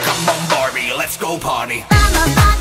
Come on Barbie, let's go party. I'm a